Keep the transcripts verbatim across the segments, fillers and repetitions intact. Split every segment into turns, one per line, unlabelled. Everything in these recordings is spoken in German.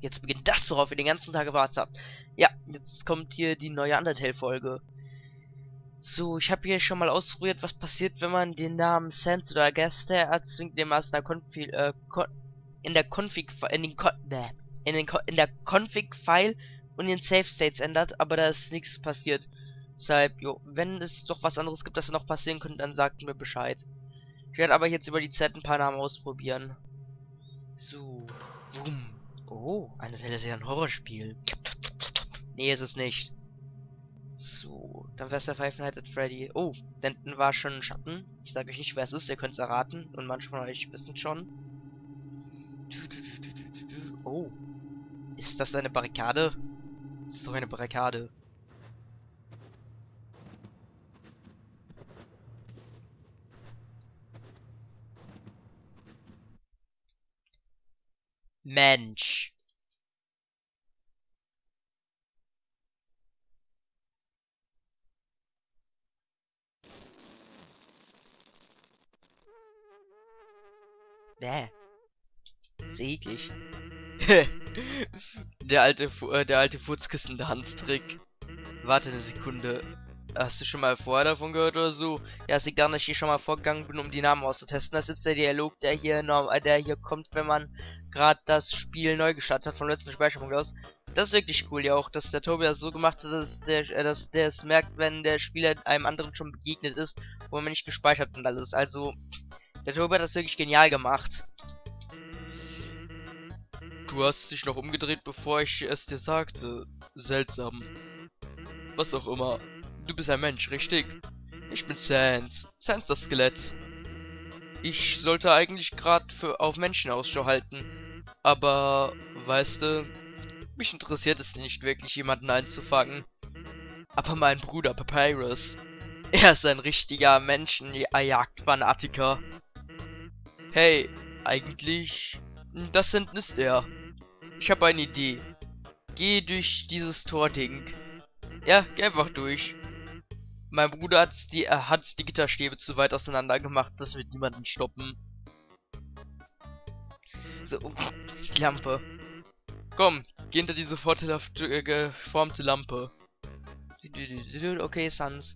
jetzt beginnt das, worauf ihr den ganzen Tag gewartet habt. Ja, jetzt kommt hier die neue Undertale-Folge. So, ich habe hier schon mal ausprobiert, was passiert, wenn man den Namen Sans oder Gaster erzwingt, dem aus einer Konfi äh, Kon in der Config in den Kon äh, in den Kon in der Config-File und in den Save States ändert, aber da ist nichts passiert. Deshalb, jo, wenn es doch was anderes gibt, das noch passieren könnte, dann sagt mir Bescheid. Ich werde aber jetzt über die Zeit ein paar Namen ausprobieren. So, boom. Oh, eine Stelle ist ja ein Horrorspiel. Nee, ist es nicht. So, dann wäre es der Five Nights at Freddy. Oh, Denton war schon ein Schatten. Ich sage euch nicht, wer es ist, ihr könnt es erraten. Und manche von euch wissen schon. Oh, ist das eine Barrikade? Das ist doch eine Barrikade. Mensch. Bäh. Ist eklig. der alte Fu äh, der alte Furzkissen-Tanztrick. Warte eine Sekunde. Hast du schon mal vorher davon gehört oder so? Ja, es liegt daran, dass ich hier schon mal vorgegangen bin, um die Namen auszutesten. Das ist jetzt der Dialog, der hier noch, äh, der hier kommt, wenn man gerade das Spiel neu gestartet hat, vom letzten Speicherpunkt aus. Das ist wirklich cool, ja auch, dass der Tobi das so gemacht hat, dass der, äh, dass der es merkt, wenn der Spieler einem anderen schon begegnet ist, wo man nicht gespeichert und alles. Also, der Tobi hat das wirklich genial gemacht. Du hast dich noch umgedreht, bevor ich es dir sagte. Seltsam. Was auch immer. Du bist ein Mensch, richtig? Ich bin Sans. Sans das Skelett. Ich sollte eigentlich gerade für auf Menschen Ausschau halten. Aber, weißt du, mich interessiert es nicht wirklich, jemanden einzufangen. Aber mein Bruder Papyrus, er ist ein richtiger Menschenjagdfanatiker. Hey, eigentlich, das hinten ist er. Ich habe eine Idee. Geh durch dieses Tording. Ja, geh einfach durch. Mein Bruder hat die, er hat die Gitterstäbe zu weit auseinander gemacht. Das wird niemanden stoppen. So, die Lampe. Komm, geh hinter die sofort geformte Lampe. Okay, Sans.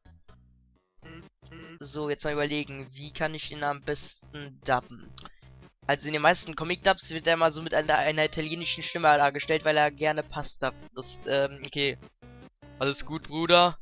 So, jetzt mal überlegen, wie kann ich ihn am besten dubben? Also in den meisten Comic-Dubs wird er immer so mit einer, einer italienischen Stimme dargestellt, weil er gerne Pasta frisst. Ähm, okay. Alles gut, Bruder?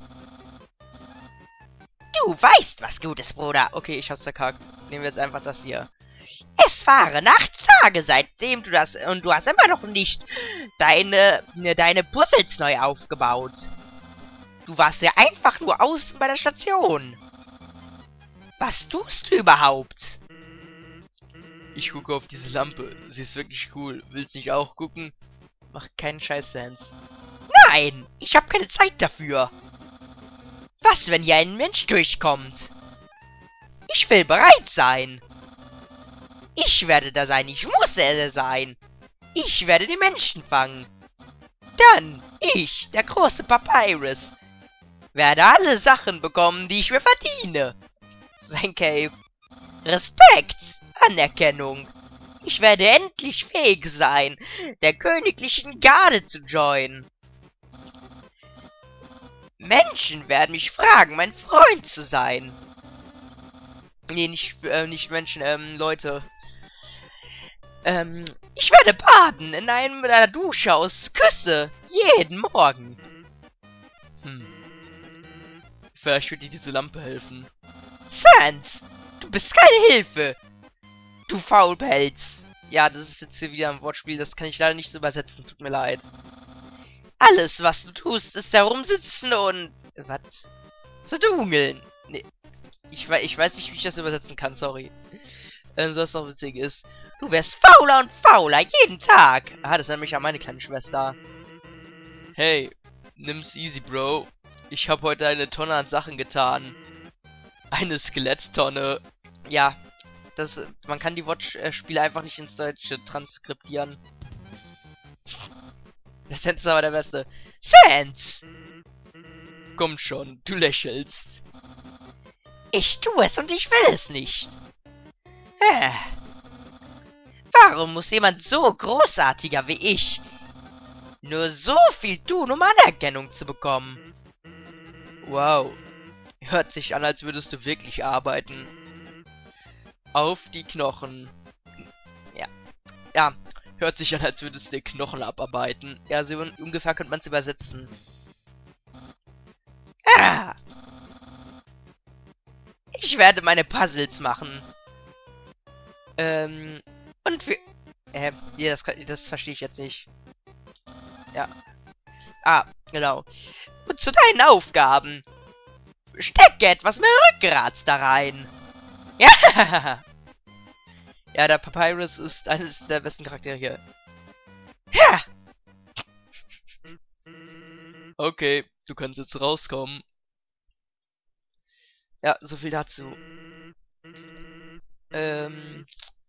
Du weißt, was gut ist, Bruder.
Okay, ich hab's verkackt. Nehmen wir jetzt einfach das hier.
Es waren acht Tage, seitdem du das... Und du hast immer noch nicht deine, deine Puzzles neu aufgebaut. Du warst ja einfach nur außen bei der Station. Was tust du überhaupt?
Ich gucke auf diese Lampe. Sie ist wirklich cool. Willst nicht auch gucken? Mach keinen Scheiß, Sans.
Nein, ich habe keine Zeit dafür. Was, wenn hier ein Mensch durchkommt? Ich will bereit sein. Ich werde da sein. Ich muss er sein. Ich werde die Menschen fangen. Dann, ich, der große Papyrus, werde alle Sachen bekommen, die ich mir verdiene. Sein Cape. Respekt. Anerkennung. Ich werde endlich fähig sein, der königlichen Garde zu joinen. Menschen werden mich fragen, mein Freund zu sein.
Nee, nicht, äh, nicht Menschen, ähm, Leute.
Ähm, ich werde baden in einem mit einer Dusche aus Küsse. Jeden Morgen.
Hm. Vielleicht wird dir diese Lampe helfen.
Sans, du bist keine Hilfe. Du Faulpelz.
Ja, das ist jetzt hier wieder ein Wortspiel, das kann ich leider nicht so übersetzen, tut mir leid.
Alles, was du tust, ist herumsitzen und... Was?
Zu dungeln. Nee. Ich, ich weiß nicht, wie ich das übersetzen kann, sorry. Äh, so was auch witzig ist.
Du wärst fauler und fauler, jeden Tag.
Ah, das ist nämlich ja meine kleine Schwester. Hey, nimm's easy, Bro. Ich habe heute eine Tonne an Sachen getan. Eine Skeletttonne. Ja, das, man kann die Watch-Spiele einfach nicht ins Deutsche transkriptieren. Der Sans ist aber der Beste.
Sans!
Komm schon, du lächelst.
Ich tue es und ich will es nicht. Äh. Warum muss jemand so großartiger wie ich nur so viel tun, um Anerkennung zu bekommen?
Wow. Hört sich an, als würdest du wirklich arbeiten. Auf die Knochen. Ja. Ja. Hört sich an, als würdest du Knochen abarbeiten. Ja, so ungefähr könnte man es übersetzen.
Ah! Ich werde meine Puzzles machen.
Ähm,
Und für...
äh, ja, das, das verstehe ich jetzt nicht. Ja. Ah, genau.
Und zu deinen Aufgaben. Stecke etwas mehr Rückgrat da rein. Ja!
Ja, der Papyrus ist eines der besten Charaktere hier.
Ja!
Okay, du kannst jetzt rauskommen. Ja, so viel dazu. Ähm...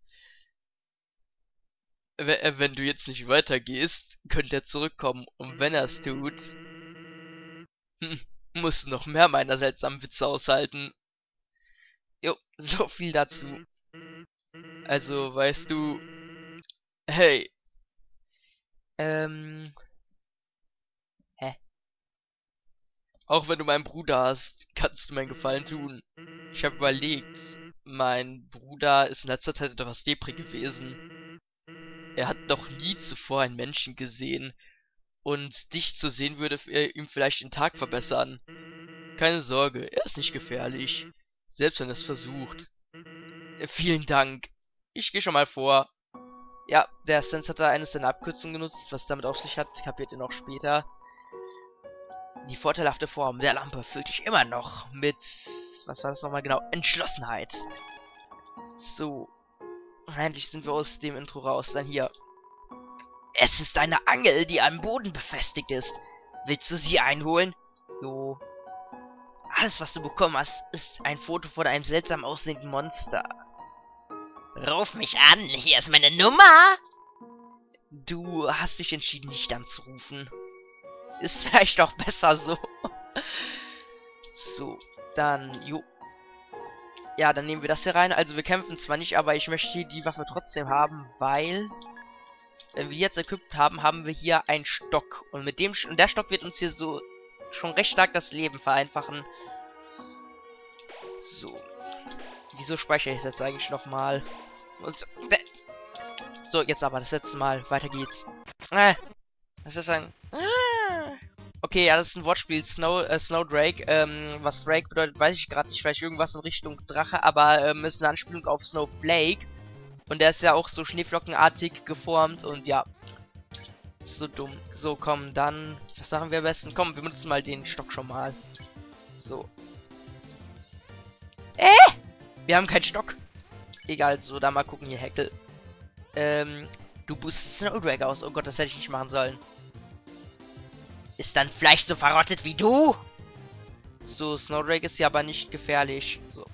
Wenn du jetzt nicht weitergehst, könnte er zurückkommen. Und wenn er es tut, hm, musst du noch mehr meiner seltsamen Witze aushalten. Jo, so viel dazu. Also, weißt du... Hey. Ähm...
Hä?
Auch wenn du meinen Bruder hast, kannst du mir einen Gefallen tun. Ich habe überlegt, mein Bruder ist in letzter Zeit etwas deprig gewesen. Er hat noch nie zuvor einen Menschen gesehen. Und dich zu sehen würde ihm vielleicht den Tag verbessern. Keine Sorge, er ist nicht gefährlich. Selbst wenn er es versucht. Vielen Dank. Ich gehe schon mal vor. Ja, der Sense hat da eines seiner Abkürzungen genutzt. Was damit auf sich hat, kapiert ihr noch später. Die vorteilhafte Form der Lampe füllt dich immer noch mit... Was war das nochmal genau? Entschlossenheit. So. Endlich sind wir aus dem Intro raus. Dann hier. Es ist eine Angel, die am Boden befestigt ist. Willst du sie einholen? Jo. Alles, was du bekommen hast, ist ein Foto von einem seltsam aussehenden Monster. Ruf mich an, hier ist meine Nummer. Du hast dich entschieden, nicht anzurufen. Ist vielleicht auch besser so. So, dann, jo. Ja, dann nehmen wir das hier rein. Also wir kämpfen zwar nicht, aber ich möchte hier die Waffe trotzdem haben, weil... Wenn wir jetzt equipped haben, haben wir hier einen Stock. Und mit dem Sch und der Stock wird uns hier so schon recht stark das Leben vereinfachen. So. Wieso speichere ich das jetzt eigentlich nochmal? So, so, jetzt aber das letzte Mal. Weiter geht's. Äh, was ist ein... Okay, ja, das ist ein Wortspiel. Snow, äh, Snowdrake. Ähm, was Drake bedeutet, weiß ich gerade nicht. Vielleicht irgendwas in Richtung Drache, aber ähm, ist eine Anspielung auf Snowflake. Und der ist ja auch so schneeflockenartig geformt und ja. So dumm. So, komm, dann... Was machen wir am besten? Komm, wir benutzen mal den Stock schon mal. So. Äh! Wir haben keinen Stock. Egal, so, da mal gucken hier, Heckel. Ähm, du boostest Snowdrake aus. Oh Gott, das hätte ich nicht machen sollen. Ist dann Fleisch so verrottet wie du? So, Snowdrake ist ja aber nicht gefährlich. So.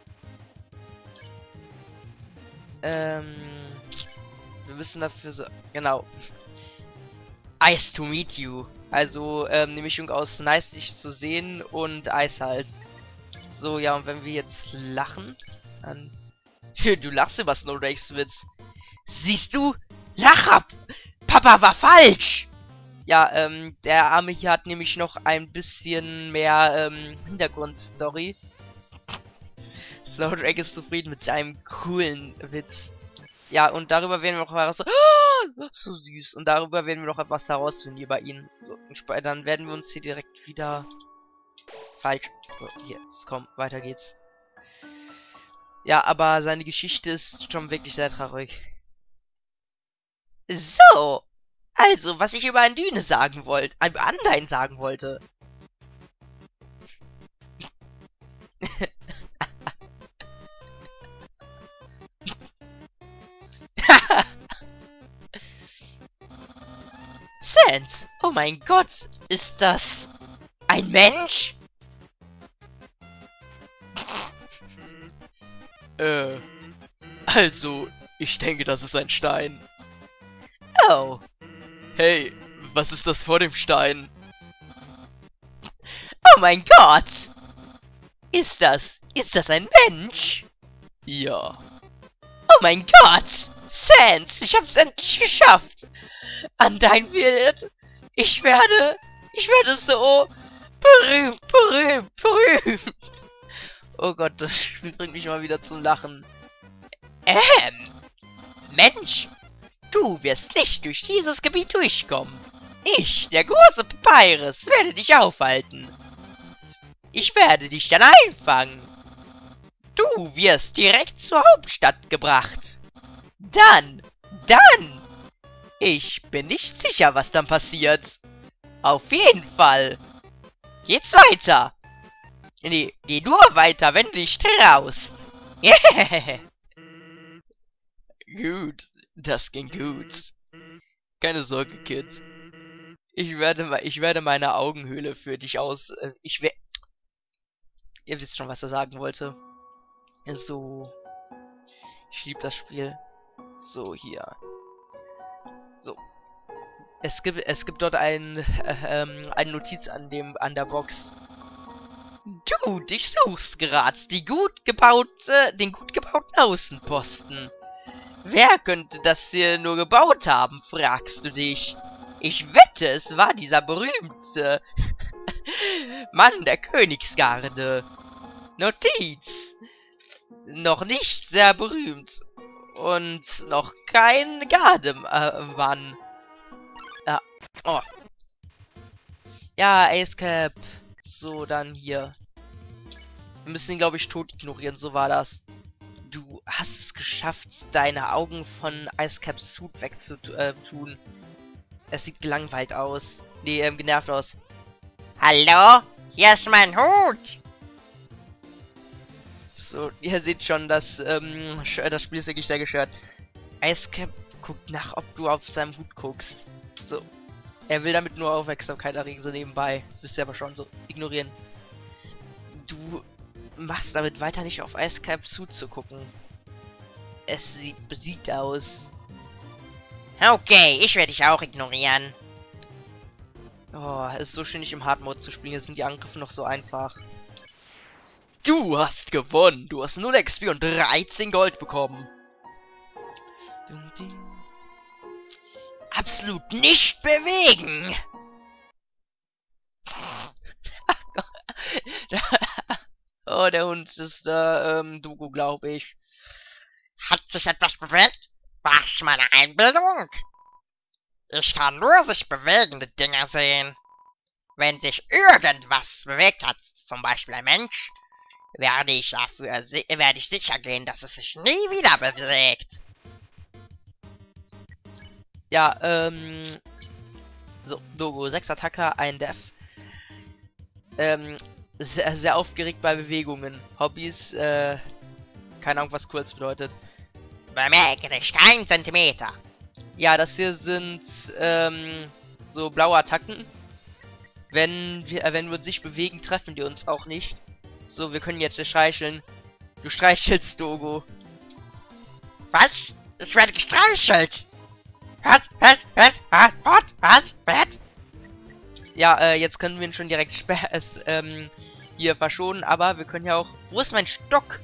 Ähm, wir müssen dafür so... Genau. Nice to meet you. Also, ähm, eine Mischung aus nice dich zu sehen und Eis halt. So, ja, und wenn wir jetzt lachen, dann... Du lachst über Snowdrakes Witz. Siehst du? Lach ab! Papa war falsch! Ja, ähm, der Arme hier hat nämlich noch ein bisschen mehr, ähm, Hintergrundstory. Snowdrake ist zufrieden mit seinem coolen Witz. Ja, und darüber werden wir noch was... Ah, so süß. Und darüber werden wir noch etwas herausfinden über ihn. So, dann werden wir uns hier direkt wieder... Falsch. So, hier, jetzt komm, weiter geht's. Ja, aber seine Geschichte ist schon wirklich sehr traurig. So. Also, was ich über ein Düne sagen wollte... Ein Andein sagen wollte. Sans! Oh mein Gott! Ist das... ein Mensch? Äh... Also, ich denke, das ist ein Stein.
Oh.
Hey, was ist das vor dem Stein?
Oh mein Gott! Ist das... Ist das ein Mensch?
Ja.
Oh mein Gott! Sans, ich hab's endlich geschafft. An dein Wirt. Ich werde... Ich werde so... berühmt, berühmt, berühmt. Oh Gott, das Spiel bringt mich mal wieder zum Lachen. Ähm... Mensch, du wirst nicht durch dieses Gebiet durchkommen. Ich, der große Papyrus, werde dich aufhalten. Ich werde dich dann einfangen. Du wirst direkt zur Hauptstadt gebracht. Dann, dann. Ich bin nicht sicher, was dann passiert. Auf jeden Fall. Geht's weiter. Nee, geh nur weiter, wenn du dich traust. Yeah.
Gut, das ging gut. Keine Sorge, Kids. Ich werde, ich werde meine Augenhöhle für dich aus... Äh, ich werde... Ihr wisst schon, was er sagen wollte. So. Ich liebe das Spiel. So, hier. So. Es gibt, es gibt dort ein, äh, ähm, eine Notiz an dem, an der Box.
Du, dich suchst gerade die gut gebaute, den gut gebauten Außenposten. Wer könnte das hier nur gebaut haben, fragst du dich. Ich wette, es war dieser berühmte Mann der Königsgarde. Notiz. Noch nicht sehr berühmt. Und noch kein Gardemann.
Ja. Oh. Ja, Acecap. So, dann hier. Wir müssen ihn, glaube ich, tot ignorieren. So war das. Du hast es geschafft, deine Augen von Icecaps Suit wegzutun. Es sieht gelangweilt aus. Nee, ähm, genervt aus.
Hallo? Hier ist mein Hut!
So, ihr seht schon, dass ähm, das Spiel ist wirklich sehr gestört. Icecap guckt nach, ob du auf seinem Hut guckst. So. Er will damit nur Aufmerksamkeit erregen, so nebenbei. Wisst ihr aber schon, so ignorieren. Du machst damit weiter nicht auf Icecaps Hut zu gucken. Es sieht besiegt aus.
Okay, ich werde dich auch ignorieren.
Oh, es ist so schön, nicht im Hard Mode zu spielen. Jetzt sind die Angriffe noch so einfach. Du hast gewonnen. Du hast null X P und dreizehn Gold bekommen.
Absolut nicht bewegen.
Oh, der Hund ist da, ähm, Dogo, glaube ich.
Hat sich etwas bewegt? War es meine Einbildung? Ich kann nur sich bewegende Dinge sehen. Wenn sich irgendwas bewegt hat, zum Beispiel ein Mensch, werde ich dafür werde ich sicher gehen, dass es sich nie wieder bewegt.
Ja, ähm... So, Dogo, sechs Attacke, ein Def. Ähm, sehr, sehr aufgeregt bei Bewegungen. Hobbys, äh... keine Ahnung, was kurz bedeutet.
Bemerke dich keinen Zentimeter.
Ja, das hier sind, ähm... so blaue Attacken. Wenn wir, äh, wenn wir uns nicht bewegen, treffen die uns auch nicht. So, wir können jetzt streicheln. Du streichelst, Dogo.
Was? Ich werde gestreichelt. Was? Was? Was? Was? Was? Was? Was?
Ja, äh, jetzt können wir ihn schon direkt es, ähm, hier verschonen, aber wir können ja auch... Wo ist mein Stock?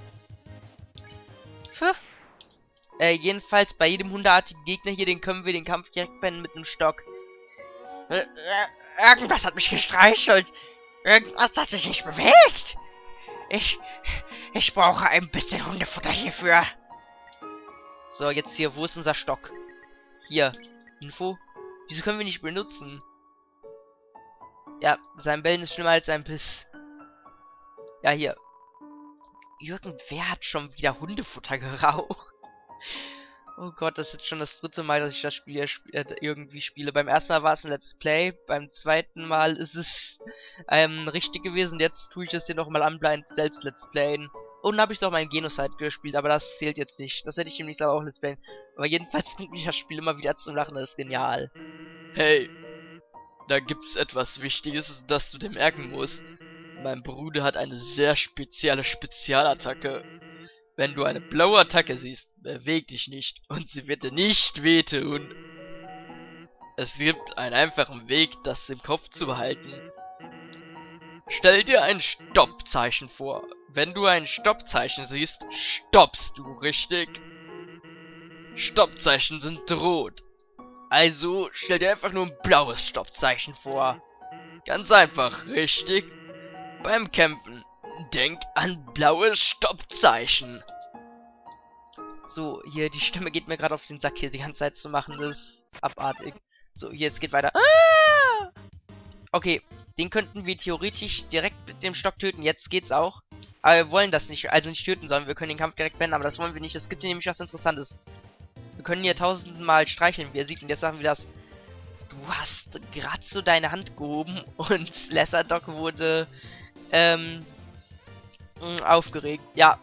Puh. Äh, jedenfalls bei jedem hundertartigen Gegner hier, den können wir den Kampf direkt beenden mit einem Stock.
Äh, äh, irgendwas hat mich gestreichelt. Irgendwas hat sich nicht bewegt. Ich... Ich brauche ein bisschen Hundefutter hierfür.
So, jetzt hier, wo ist unser Stock? Hier, Info. Wieso können wir nicht benutzen? Ja, sein Bellen ist schlimmer als sein Piss. Ja, hier. Irgendwer hat schon wieder Hundefutter geraucht. Oh Gott, das ist jetzt schon das dritte Mal, dass ich das Spiel äh, irgendwie spiele. Beim ersten Mal war es ein Let's Play, beim zweiten Mal ist es ähm, richtig gewesen. Jetzt tue ich es hier nochmal anblind selbst Let's Playen. Und dann habe ich doch mein Genocide gespielt, aber das zählt jetzt nicht. Das hätte ich nämlich aber auch Let's Playen. Aber jedenfalls bringt mich das Spiel immer wieder zum Lachen, das ist genial. Hey, da gibt's etwas Wichtiges, das du dir merken musst. Mein Bruder hat eine sehr spezielle Spezialattacke. Wenn du eine blaue Attacke siehst, beweg dich nicht und sie wird dir nicht wehtun. Es gibt einen einfachen Weg, das im Kopf zu behalten. Stell dir ein Stoppzeichen vor. Wenn du ein Stoppzeichen siehst, stoppst du, richtig? Stoppzeichen sind rot. Also stell dir einfach nur ein blaues Stoppzeichen vor. Ganz einfach, richtig? Beim Kämpfen, denk an blaues Stoppzeichen. So, hier, die Stimme geht mir gerade auf den Sack, hier die ganze Zeit zu machen. Das ist abartig. So, hier, es geht weiter. Ah! Okay, den könnten wir theoretisch direkt mit dem Stock töten. Jetzt geht's auch. Aber wir wollen das nicht, also nicht töten, sondern wir können den Kampf direkt beenden. Aber das wollen wir nicht. Es gibt hier nämlich was Interessantes. Wir können hier tausendmal streicheln, wie ihr seht. Und jetzt sagen wir das. Du hast gerade so deine Hand gehoben und Lesserdock wurde ähm, aufgeregt. Ja.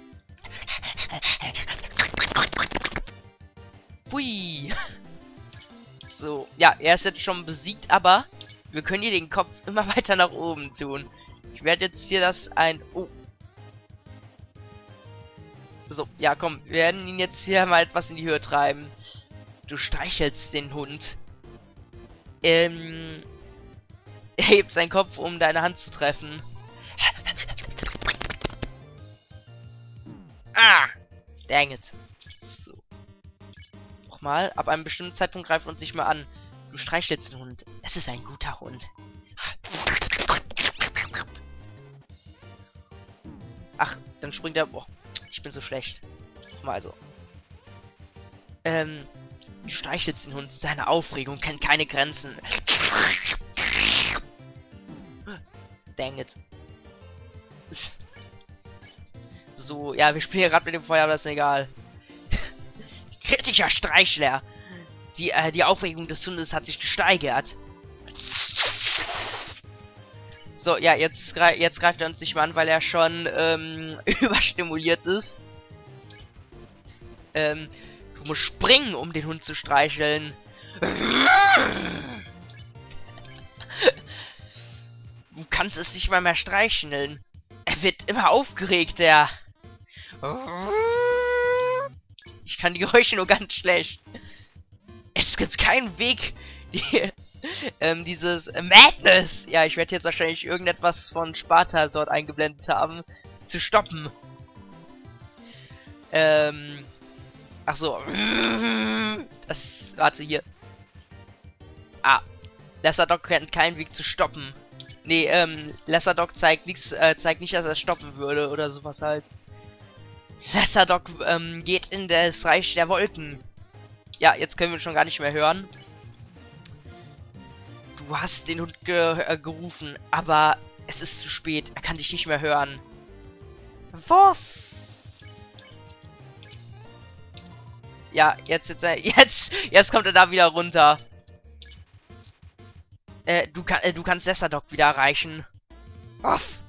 Pfui. So, ja, er ist jetzt schon besiegt, aber wir können hier den Kopf immer weiter nach oben tun. Ich werde jetzt hier das ein... Oh. So, ja, komm, wir werden ihn jetzt hier mal etwas in die Höhe treiben. Du streichelst den Hund. Ähm... Er hebt seinen Kopf, um deine Hand zu treffen. Ah! Dang it. So. Nochmal, ab einem bestimmten Zeitpunkt greift uns nicht mal an. Du streichelst den Hund. Es ist ein guter Hund. Ach, dann springt er... Boah, ich bin so schlecht. Nochmal also. Ähm, du streichelst den Hund. Seine Aufregung kennt keine Grenzen. Dang it. So, ja, wir spielen ja gerade mit dem Feuer, aber das ist egal. Kritischer Streichler. Die, äh, die Aufregung des Hundes hat sich gesteigert. So, ja, jetzt, greif, jetzt greift er uns nicht mehr an, weil er schon ähm, überstimuliert ist. Ähm, du musst springen, um den Hund zu streicheln. Du kannst es nicht mal mehr streicheln. Er wird immer aufgeregter. Ich kann die Geräusche nur ganz schlecht. Es gibt keinen Weg, die, ähm, dieses äh, Madness, ja, ich werde jetzt wahrscheinlich irgendetwas von Sparta dort eingeblendet haben, zu stoppen. Ähm, ach so. Das, warte, hier. Ah, Lesserdock kennt keinen Weg zu stoppen. Nee, ähm, Lesserdock zeigt nichts, äh, zeigt nicht, dass er stoppen würde oder sowas halt. Lesserdock, ähm, geht in das Reich der Wolken. Ja, jetzt können wir ihn schon gar nicht mehr hören. Du hast den Hund ge äh, gerufen, aber es ist zu spät. Er kann dich nicht mehr hören. Wuff! Ja, jetzt, jetzt, jetzt, jetzt kommt er da wieder runter. Äh, du, kann, äh, du kannst Lesserdock wieder erreichen. Wuff!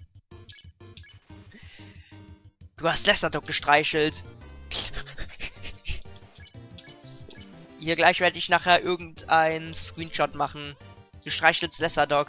Du hast Lesserdock gestreichelt. Hier gleich werde ich nachher irgendein Screenshot machen. Du streichelst Lesserdock.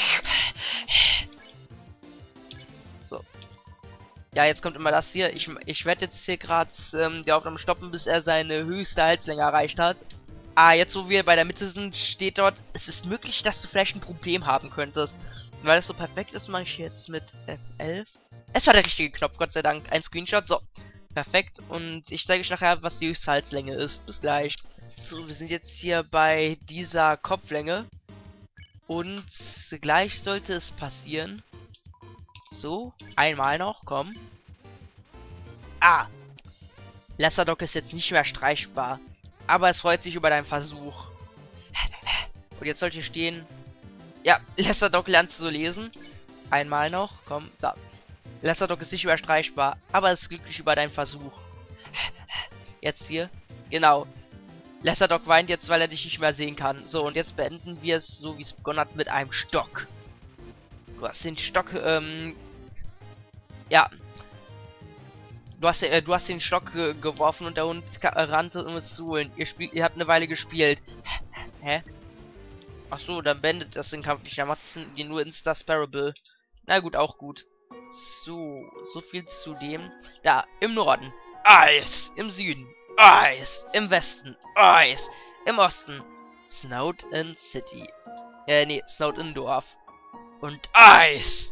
So. Ja, jetzt kommt immer das hier. Ich, ich werde jetzt hier gerade ähm, die Aufnahme stoppen, bis er seine höchste Halslänge erreicht hat. Ah, jetzt wo wir bei der Mitte sind, steht dort, es ist möglich, dass du vielleicht ein Problem haben könntest. Und weil es so perfekt ist, mache ich jetzt mit F elf. Es war der richtige Knopf, Gott sei Dank. Ein Screenshot, so. Perfekt. Und ich zeige euch nachher, was die höchste Halslänge ist. Bis gleich. So, wir sind jetzt hier bei dieser Kopflänge. Und gleich sollte es passieren. So, einmal noch, komm. Ah. Lesserdock ist jetzt nicht mehr streichbar. Aber es freut sich über deinen Versuch. Und jetzt sollte hier stehen. Ja, Lesserdock lernst du so lesen. Einmal noch, komm, so. Lesserdock ist nicht mehr streichbar, aber ist glücklich über deinen Versuch. Jetzt hier. Genau. Lesserdock weint jetzt, weil er dich nicht mehr sehen kann. So, und jetzt beenden wir es, so wie es begonnen hat, mit einem Stock. Du hast den Stock, ähm... Ja. Du hast, äh, du hast den Stock ge geworfen und der Hund rannte, um es zu holen. Ihr, spielt, ihr habt eine Weile gespielt. Hä? Ach so, dann beendet das den Kampf nicht. Dann macht es nur Insta-Sparable. Na gut, auch gut. So, so viel zu dem. Da, im Norden. Eis. Im Süden. Eis. Im Westen. Eis. Im Osten. Snowdin City. Äh, nee, Snowdin Dorf. Und Eis.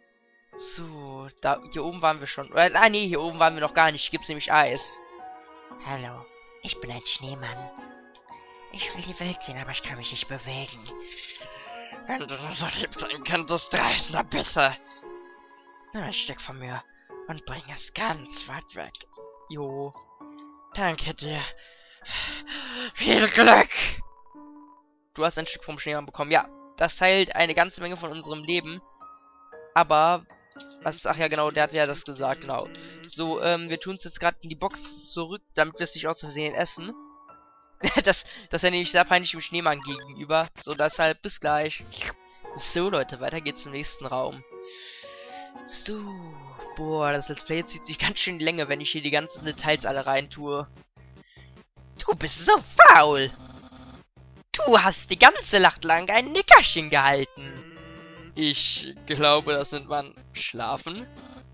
So, da, hier oben waren wir schon. Äh, ah, nee, hier oben waren wir noch gar nicht. Gibt's nämlich Eis.
Hallo, ich bin ein Schneemann. Ich will die Welt sehen, aber ich kann mich nicht bewegen. Wenn du nur so lieb sein könntest, reißender bitte. Nimm ein Stück von mir und bring es ganz weit weg.
Jo.
Danke dir. Viel Glück!
Du hast ein Stück vom Schneemann bekommen. Ja, das heilt eine ganze Menge von unserem Leben. Aber, was, ach ja genau, der hat ja das gesagt, genau. So, ähm, wir tun es jetzt gerade in die Box zurück, damit wir es nicht auszusehen essen. das, das ist ja nämlich sehr peinlich dem Schneemann gegenüber. So, deshalb, bis gleich. So, Leute, weiter geht's im nächsten Raum. So, boah, das Let's Play zieht sich ganz schön in die Länge, wenn ich hier die ganzen Details alle rein tue.
Du bist so faul! Du hast die ganze Nacht lang ein Nickerchen gehalten.
Ich glaube, das nennt man Schlafen.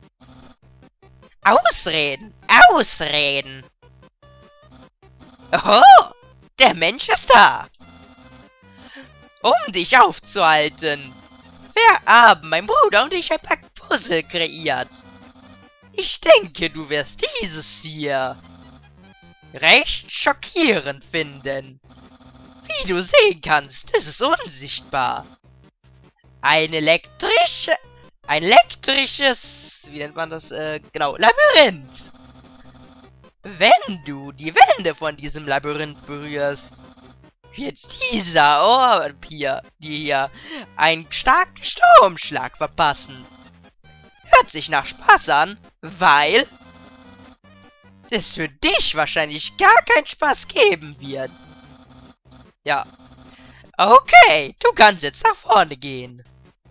Ausreden! Ausreden! Oh! Der Mensch ist da! Um dich aufzuhalten! Wir haben, mein Bruder und ich, ein paar Puzzle kreiert. Ich denke, du wirst dieses hier recht schockierend finden. Wie du sehen kannst, ist es unsichtbar. Ein elektrische... Ein elektrisches... Wie nennt man das? Äh, genau, Labyrinth. Wenn du die Wände von diesem Labyrinth berührst, wird dieser Orb hier, die hier, einen starken Stromschlag verpassen. Hört sich nach Spaß an, weil es für dich wahrscheinlich gar keinen Spaß geben wird. Ja. Okay, du kannst jetzt nach vorne gehen.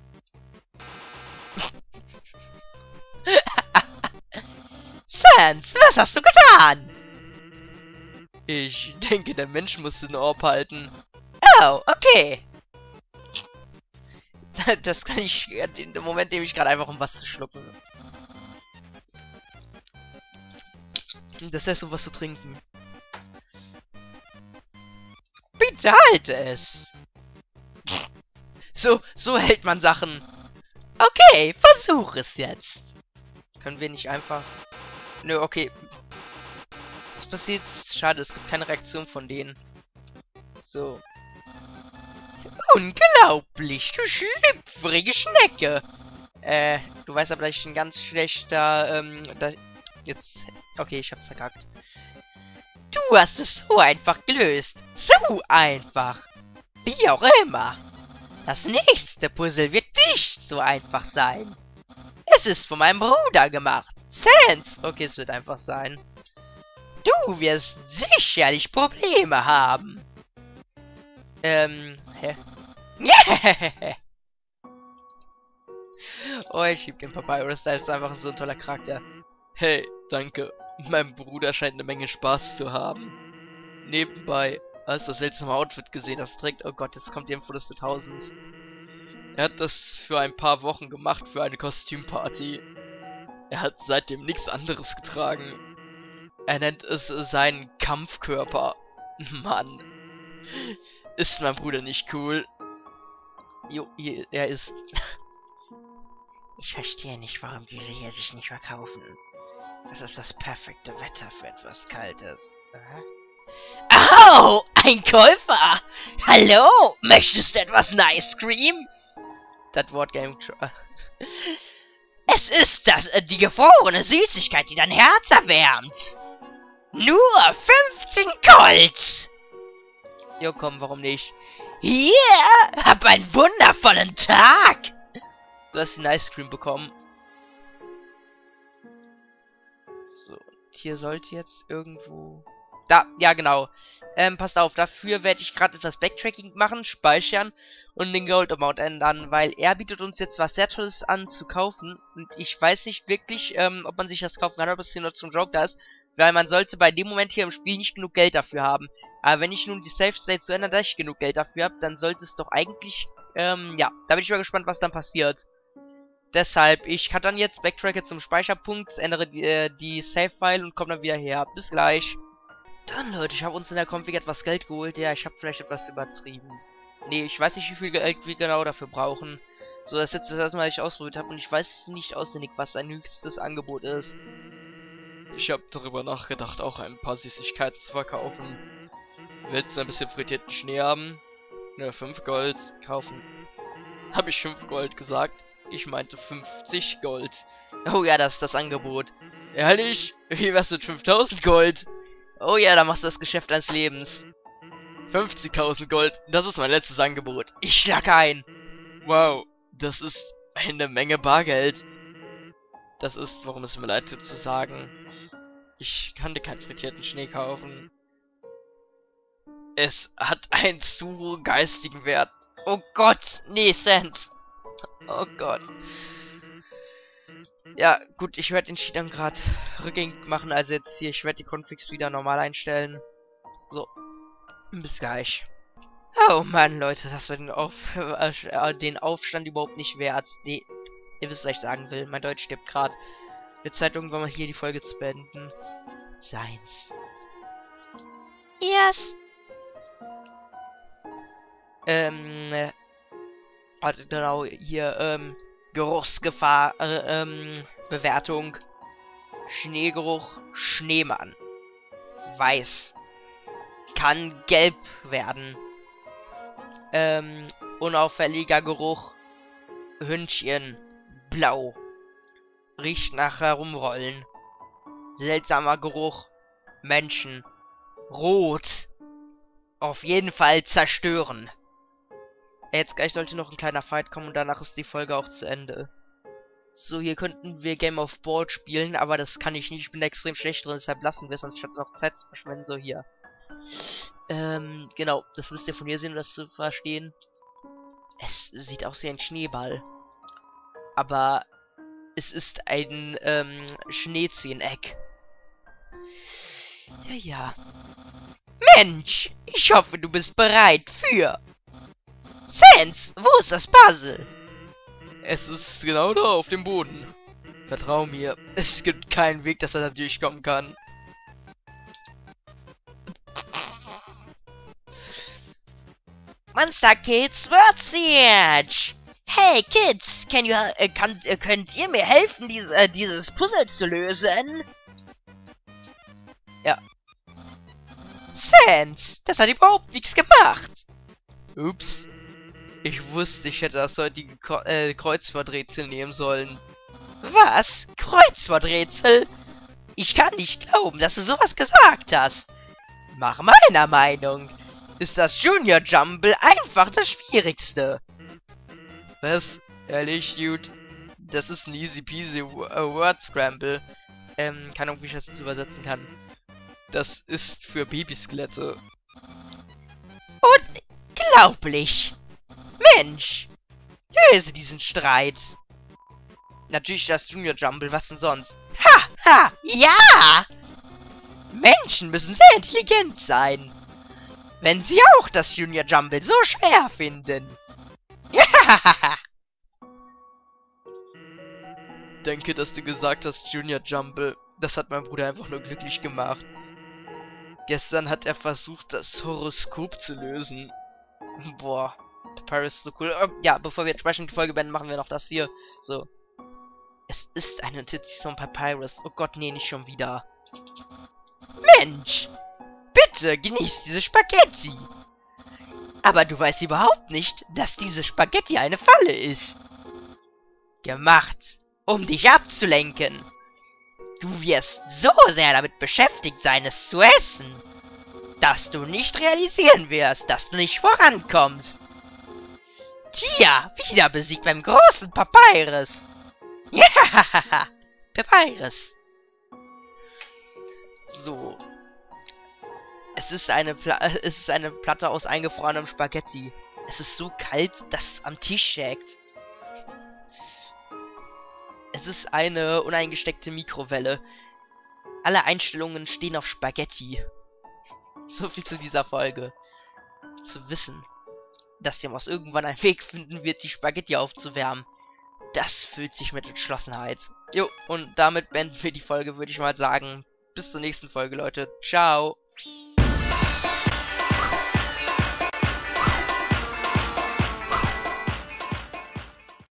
Sans, was hast du getan?
Ich denke, der Mensch muss den Orb halten.
Oh, okay. Das kann ich in dem Moment, nehme ich gerade einfach, um was zu schlucken.
Das heißt, um was zu trinken.
Bitte halte es.
So, so hält man Sachen.
Okay, versuch es jetzt.
Können wir nicht einfach... Nö, okay. Was passiert? Schade, es gibt keine Reaktion von denen. So.
Unglaublich, du schlüpfrige Schnecke.
Äh, du weißt aber, dass ich ein ganz schlechter, ähm, da... Jetzt... Okay, ich hab's verkackt.
Du hast es so einfach gelöst. So einfach. Wie auch immer. Das nächste Puzzle wird nicht so einfach sein. Es ist von meinem Bruder gemacht. Sans.
Okay, es wird einfach sein.
Du wirst sicherlich Probleme haben.
Ähm, hä? Oh, ich lieb den Papyrus, der ist einfach so ein toller Charakter. Hey, danke. Mein Bruder scheint eine Menge Spaß zu haben. Nebenbei, hast du das seltsame Outfit gesehen, das trägt? Oh Gott, jetzt kommt die Info des Jahrtausends. Er hat das für ein paar Wochen gemacht, für eine Kostümparty. Er hat seitdem nichts anderes getragen. Er nennt es seinen Kampfkörper. Mann. Ist mein Bruder nicht cool? Jo, hier, er ist.
Ich verstehe nicht, warum diese hier sich nicht verkaufen. Das ist das perfekte Wetter für etwas Kaltes. Au! Ein Käufer! Hallo! Möchtest du etwas Nice Cream?
Das Wort Game.
Es ist das, äh, die gefrorene Süßigkeit, die dein Herz erwärmt. Nur fünfzehn Gold!
Jo, komm, warum nicht?
Hier! Hab einen wundervollen Tag!
Du hast den Ice Cream bekommen. So, hier sollte jetzt irgendwo... Da, ja genau. Ähm, passt auf, dafür werde ich gerade etwas Backtracking machen, speichern und den Gold Amount ändern, weil er bietet uns jetzt was sehr Tolles an zu kaufen und ich weiß nicht wirklich, ähm, ob man sich das kaufen kann, ob es hier nur zum Joke da ist, weil man sollte bei dem Moment hier im Spiel nicht genug Geld dafür haben. Aber wenn ich nun die Safe State so ändere, dass ich genug Geld dafür habe, dann sollte es doch eigentlich, ähm, ja, da bin ich mal gespannt, was dann passiert. Deshalb, ich kann dann jetzt backtracke zum Speicherpunkt, ändere die, äh, die Save-File und komme dann wieder her. Bis gleich. Dann, Leute, ich habe uns in der Config etwas Geld geholt. Ja, ich habe vielleicht etwas übertrieben. Nee, ich weiß nicht, wie viel Geld wir genau dafür brauchen. So, das jetzt das erste Mal, ich ausprobiert habe und ich weiß nicht auswendig, was sein höchstes Angebot ist. ich habe darüber nachgedacht, auch ein paar Süßigkeiten zu verkaufen. Willst du ein bisschen frittierten Schnee haben? Ja, fünf Gold kaufen. Habe ich fünf Gold gesagt? Ich meinte fünfzig Gold.
Oh ja, das ist das Angebot.
Ehrlich? Wie wär's mit fünftausend Gold?
Oh ja, da machst du das Geschäft deines Lebens.
fünfzigtausend Gold, das ist mein letztes Angebot.
Ich schlag ein.
Wow, das ist eine Menge Bargeld. Das ist, warum es mir leid tut zu sagen, ich kann dir keinen frittierten Schnee kaufen. Es hat einen zu geistigen Wert.
Oh Gott, nee, Sans. Oh Gott. Ja, gut, ich werde den Sheet dann gerade rückgängig machen. Also jetzt hier, ich werde die Configs wieder normal einstellen. So, bis gleich. Oh Mann, Leute, das wird den, Auf äh, den Aufstand überhaupt nicht wert. Nee, ihr wisst, was ich sagen will. Mein Deutsch stirbt gerade. Wird Zeit, irgendwann mal hier die Folge zu beenden. Seins. Yes. Ähm, äh, also genau, hier, ähm, Geruchsgefahr, äh, ähm, Bewertung. Schneegeruch, Schneemann. Weiß. Kann gelb werden. Ähm, unauffälliger Geruch, Hündchen, blau. Riecht nach Herumrollen. Seltsamer Geruch, Menschen, rot. Auf jeden Fall zerstören. Jetzt gleich sollte noch ein kleiner Fight kommen und danach ist die Folge auch zu Ende. So, hier könnten wir Game of Ball spielen, aber das kann ich nicht. Ich bin extrem schlecht drin, deshalb lassen wir es, anstatt noch Zeit zu verschwenden. So, hier. Ähm, genau, das müsst ihr von hier sehen, um das zu verstehen. Es sieht aus wie ein Schneeball. Aber es ist ein, ähm, Schneezehneck. Ja, ja. Mensch, ich hoffe, du bist bereit für... Sans, wo ist das Puzzle?
Es ist genau da auf dem Boden. Vertrau mir, es gibt keinen Weg, dass er da durchkommen kann.
Monster Kids Word Hey Kids, can you, äh, kann, äh, könnt ihr mir helfen, diese, äh, dieses Puzzle zu lösen? Ja. Sans, das hat überhaupt nichts gemacht.
Ups. Ich wusste, ich hätte das heutige Kre äh, Kreuzworträtsel nehmen sollen.
Was? Kreuzworträtsel? Ich kann nicht glauben, dass du sowas gesagt hast. Nach meiner Meinung ist das Junior Jumble einfach das Schwierigste.
Was? Ehrlich, Dude? Das ist ein easy peasy Word Scramble.
Ähm, keine Ahnung, wie ich das jetzt übersetzen kann.
Das ist für Babyskelette.
Unglaublich! Mensch! Löse diesen Streit! Natürlich das Junior Jumble, was denn sonst? Ha! Ha! Ja! Menschen müssen sehr intelligent sein. Wenn sie auch das Junior Jumble so schwer finden. Ja!
Denke, dass du gesagt hast Junior Jumble. Das hat mein Bruder einfach nur glücklich gemacht. Gestern hat er versucht, das Horoskop zu lösen.
Boah. Papyrus ist so cool. Ja, bevor wir entsprechend die Folge beenden, machen wir noch das hier. So. Es ist eine Notiz von Papyrus. Oh Gott, nee, nicht schon wieder. Mensch! Bitte, genieß diese Spaghetti! Aber du weißt überhaupt nicht, dass diese Spaghetti eine Falle ist. Gemacht, um dich abzulenken. Du wirst so sehr damit beschäftigt sein, es zu essen, dass du nicht realisieren wirst, dass du nicht vorankommst. Tja, wieder besiegt beim großen Papyrus. Ja, Papyrus. So. Es ist eine Pla es ist eine Platte aus eingefrorenem Spaghetti. Es ist so kalt, dass es am Tisch schägt. Es ist eine uneingesteckte Mikrowelle. Alle Einstellungen stehen auf Spaghetti. So viel zu dieser Folge. Zu wissen, dass der Maus irgendwann einen Weg finden wird, die Spaghetti aufzuwärmen. Das fühlt sich mit Entschlossenheit. Jo, und damit beenden wir die Folge, würde ich mal sagen. Bis zur nächsten Folge, Leute. Ciao.